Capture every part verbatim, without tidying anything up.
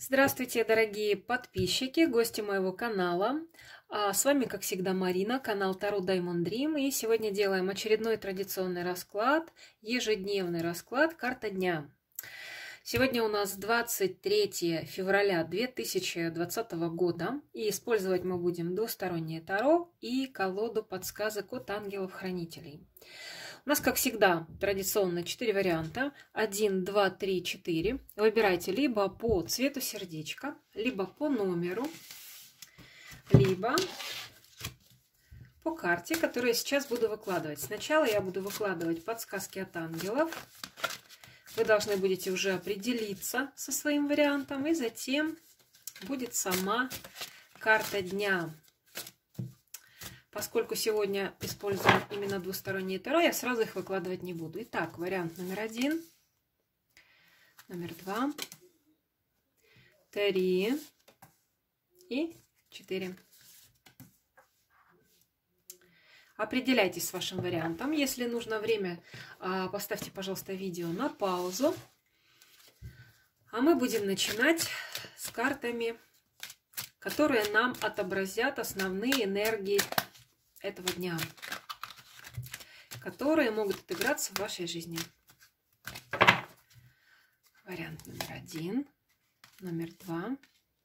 Здравствуйте, дорогие подписчики, гости моего канала. А, С вами, как всегда, Марина, канал Таро Diamond Dream. И сегодня делаем очередной традиционный расклад, ежедневный расклад «Карта дня». Сегодня у нас двадцать третье февраля две тысячи двадцатого года. И использовать мы будем двустороннее Таро и колоду подсказок от ангелов-хранителей. У нас, как всегда, традиционно четыре варианта. один, два, три, четыре. Выбирайте либо по цвету сердечка, либо по номеру, либо по карте, которую я сейчас буду выкладывать. Сначала я буду выкладывать подсказки от ангелов. Вы должны будете уже определиться со своим вариантом. И затем будет сама карта дня. Поскольку сегодня используем именно двусторонние таро, я сразу их выкладывать не буду. Итак, вариант номер один, номер два, три и четыре. Определяйтесь с вашим вариантом. Если нужно время, поставьте, пожалуйста, видео на паузу. А мы будем начинать с картами, которые нам отобразят основные энергии этого дня, которые могут отыграться в вашей жизни. Вариант номер один, номер два,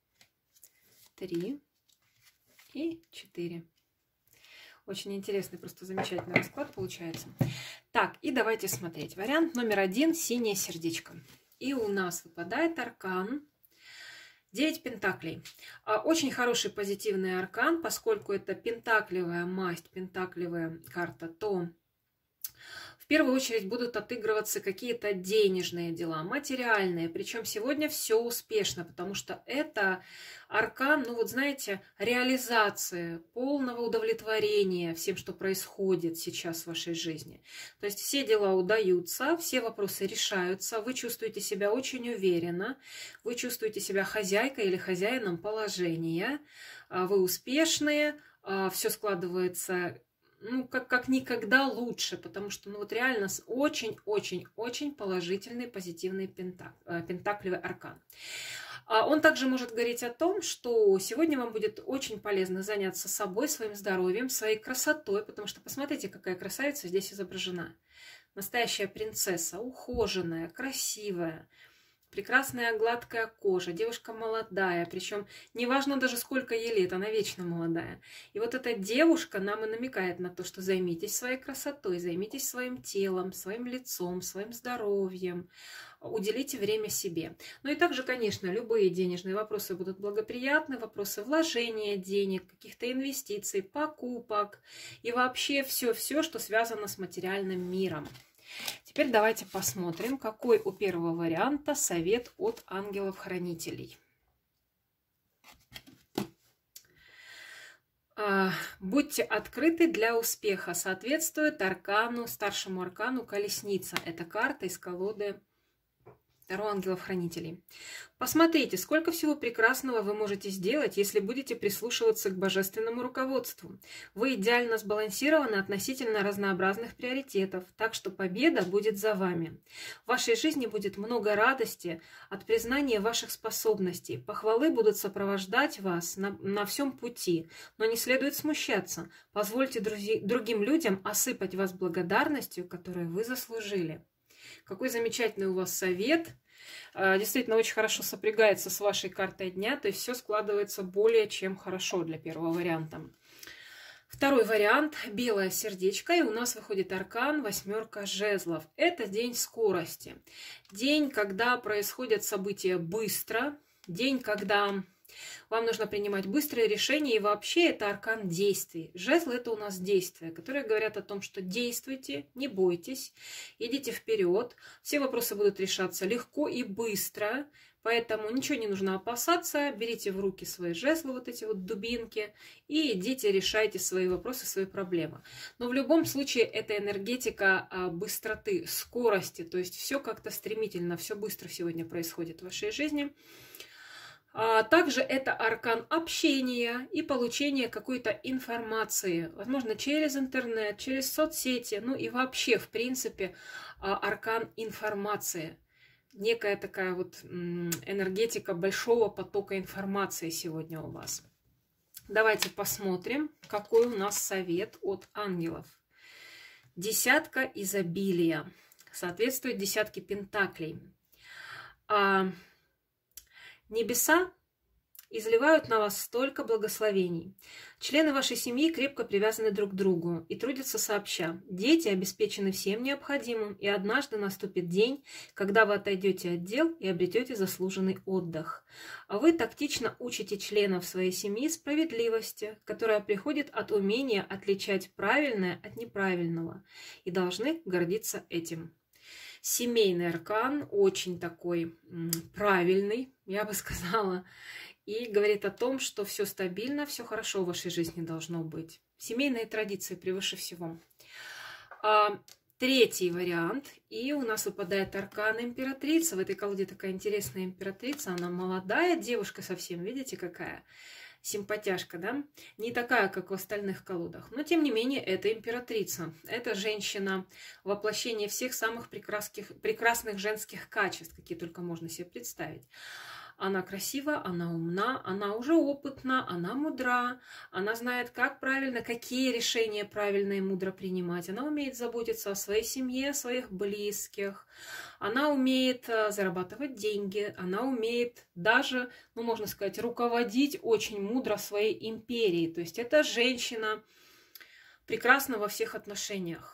три и четыре. Очень интересный, просто замечательный расклад получается. Так, и давайте смотреть. Вариант номер один — синее сердечко. И у нас выпадает аркан девять пентаклей. Очень хороший позитивный аркан, поскольку это пентаклевая масть, пентаклевая карта, то в первую очередь будут отыгрываться какие-то денежные дела, материальные. Причем сегодня все успешно, потому что это аркан, ну вот знаете, реализации, полного удовлетворения всем, что происходит сейчас в вашей жизни. То есть все дела удаются, все вопросы решаются, вы чувствуете себя очень уверенно, вы чувствуете себя хозяйкой или хозяином положения, вы успешные, все складывается ну, как, как никогда лучше, потому что, ну, вот реально очень-очень-очень положительный, позитивный пентак, пентаклевый аркан. Он также может говорить о том, что сегодня вам будет очень полезно заняться собой, своим здоровьем, своей красотой, потому что посмотрите, какая красавица здесь изображена. Настоящая принцесса, ухоженная, красивая, прекрасная гладкая кожа, девушка молодая, причем неважно даже сколько ей лет, она вечно молодая. И вот эта девушка нам и намекает на то, что займитесь своей красотой, займитесь своим телом, своим лицом, своим здоровьем, уделите время себе. Ну и также, конечно, любые денежные вопросы будут благоприятны, вопросы вложения денег, каких-то инвестиций, покупок и вообще все-все, что связано с материальным миром. Теперь давайте посмотрим, какой у первого варианта совет от ангелов-хранителей. Будьте открыты для успеха. Соответствует аркану, старшему аркану колесница. Это карта из колоды Таро ангелов-хранителей. Посмотрите, сколько всего прекрасного вы можете сделать, если будете прислушиваться к божественному руководству. Вы идеально сбалансированы относительно разнообразных приоритетов, так что победа будет за вами. В вашей жизни будет много радости от признания ваших способностей. Похвалы будут сопровождать вас на, на всем пути, но не следует смущаться. Позвольте друзи, другим людям осыпать вас благодарностью, которую вы заслужили. Какой замечательный у вас совет. Действительно, очень хорошо сопрягается с вашей картой дня. То есть все складывается более чем хорошо для первого варианта. Второй вариант — белое сердечко. И у нас выходит аркан восьмерка жезлов. Это день скорости. День, когда происходят события быстро. День, когда вам нужно принимать быстрые решения, и вообще это аркан действий. Жезл — это у нас действия, которые говорят о том, что действуйте, не бойтесь, идите вперед. Все вопросы будут решаться легко и быстро, поэтому ничего не нужно опасаться. Берите в руки свои жезлы, вот эти вот дубинки, и идите, решайте свои вопросы, свои проблемы. Но в любом случае это энергетика быстроты, скорости, то есть все как-то стремительно, все быстро сегодня происходит в вашей жизни. Также это аркан общения и получения какой-то информации, возможно, через интернет, через соцсети, ну и вообще, в принципе, аркан информации. некая такая вот энергетика большого потока информации сегодня у вас. Давайте посмотрим, какой у нас совет от ангелов. Десятка изобилия. Соответствует десятке пентаклей. А небеса изливают на вас столько благословений. Члены вашей семьи крепко привязаны друг к другу и трудятся сообща. Дети обеспечены всем необходимым, и однажды наступит день, когда вы отойдете от дел и обретете заслуженный отдых. А вы тактично учите членов своей семьи справедливости, которая приходит от умения отличать правильное от неправильного, и должны гордиться этим. Семейный аркан очень такой правильный, я бы сказала, и говорит о том, что все стабильно, все хорошо в вашей жизни должно быть. Семейные традиции превыше всего. А, третий вариант. И у нас выпадает аркан императрица. В этой колоде такая интересная императрица. Она молодая девушка совсем. Видите, какая симпатяшка, да? Не такая, как в остальных колодах. Но, тем не менее, это императрица. Это женщина, воплощение всех самых прекрасных, прекрасных женских качеств, какие только можно себе представить. Она красива, она умна, она уже опытна, она мудра, она знает, как правильно, какие решения правильно и мудро принимать. Она умеет заботиться о своей семье, о своих близких. Она умеет зарабатывать деньги, она умеет даже, ну, можно сказать, руководить очень мудро своей империей. То есть это женщина прекрасна во всех отношениях.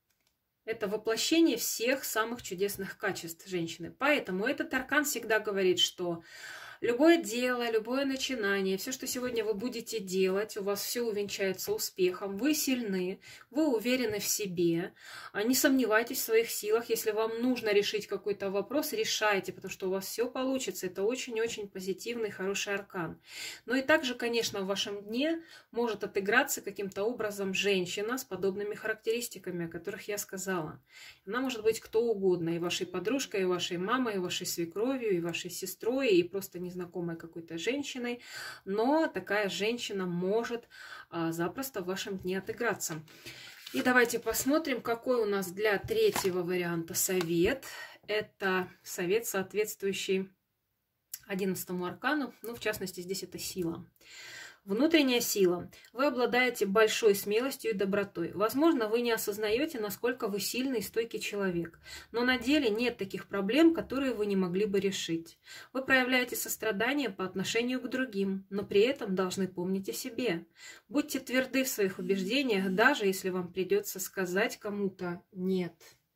Это воплощение всех самых чудесных качеств женщины. Поэтому этот аркан всегда говорит, что любое дело, любое начинание, все, что сегодня вы будете делать, у вас все увенчается успехом, вы сильны, вы уверены в себе, не сомневайтесь в своих силах. Если вам нужно решить какой-то вопрос, решайте, потому что у вас все получится. Это очень-очень позитивный, хороший аркан. Но и также, конечно, в вашем дне может отыграться каким-то образом женщина с подобными характеристиками, о которых я сказала. Она может быть кто угодно, и вашей подружкой, и вашей мамой, и вашей свекровью, и вашей сестрой, и просто не незнакомой какой-то женщиной, но такая женщина может а, запросто в вашем дне отыграться. И давайте посмотрим, какой у нас для третьего варианта совет. Это совет, соответствующий одиннадцатому аркану, ну, в частности, здесь это сила. Внутренняя сила. Вы обладаете большой смелостью и добротой. Возможно, вы не осознаете, насколько вы сильный и стойкий человек. Но на деле нет таких проблем, которые вы не могли бы решить. Вы проявляете сострадание по отношению к другим, но при этом должны помнить о себе. Будьте тверды в своих убеждениях, даже если вам придется сказать кому-то «нет».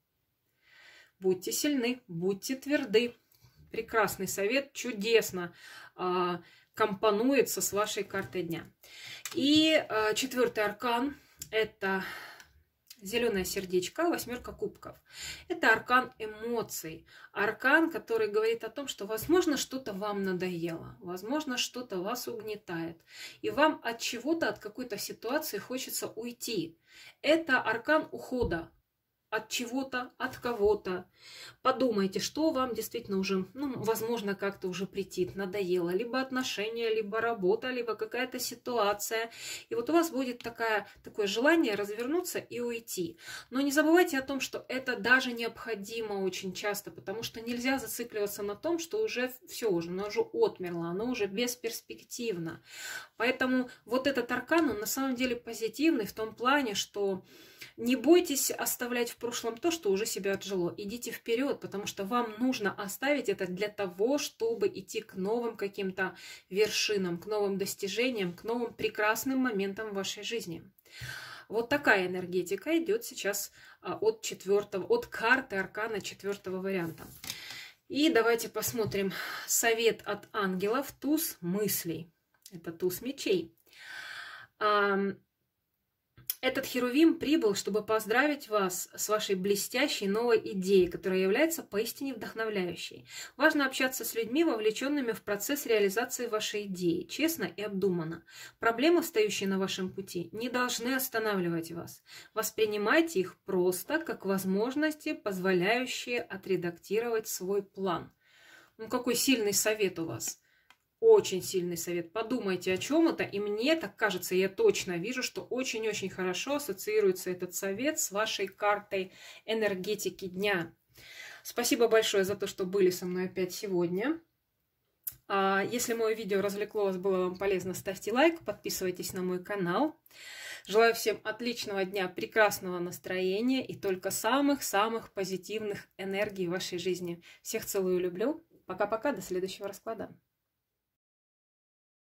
Будьте сильны, будьте тверды. Прекрасный совет, чудесно компонуется с вашей картой дня. И э, четвертый аркан – это зеленое сердечко, восьмерка кубков. Это аркан эмоций. Аркан, который говорит о том, что, возможно, что-то вам надоело, возможно, что-то вас угнетает, и вам от чего-то, от какой-то ситуации хочется уйти. Это аркан ухода от чего-то, от кого-то. Подумайте, что вам действительно уже, ну, возможно, как-то уже претит, надоело. Либо отношения, либо работа, либо какая-то ситуация. И вот у вас будет такая, такое желание развернуться и уйти. Но не забывайте о том, что это даже необходимо очень часто, потому что нельзя зацикливаться на том, что уже все, уже, оно уже отмерло, оно уже бесперспективно. Поэтому вот этот аркан, он на самом деле позитивный в том плане, что не бойтесь оставлять в прошлом то, что уже себя отжило. Идите вперед, потому что вам нужно оставить это для того, чтобы идти к новым каким-то вершинам, к новым достижениям, к новым прекрасным моментам в вашей жизни. Вот такая энергетика идет сейчас от четвертого, от карты аркана четвертого варианта. И давайте посмотрим совет от ангелов. Туз мыслей. Это туз мечей. Этот херувим прибыл, чтобы поздравить вас с вашей блестящей новой идеей, которая является поистине вдохновляющей. Важно общаться с людьми, вовлеченными в процесс реализации вашей идеи, честно и обдуманно. Проблемы, встающие на вашем пути, не должны останавливать вас. Воспринимайте их просто как возможности, позволяющие отредактировать свой план. Ну, какой сильный совет у вас. Очень сильный совет. Подумайте о чем это. И мне так кажется, я точно вижу, что очень-очень хорошо ассоциируется этот совет с вашей картой энергетики дня. Спасибо большое за то, что были со мной опять сегодня. Если мое видео развлекло вас, было вам полезно, ставьте лайк, подписывайтесь на мой канал. Желаю всем отличного дня, прекрасного настроения и только самых-самых позитивных энергий в вашей жизни. Всех целую и люблю. Пока-пока, до следующего расклада.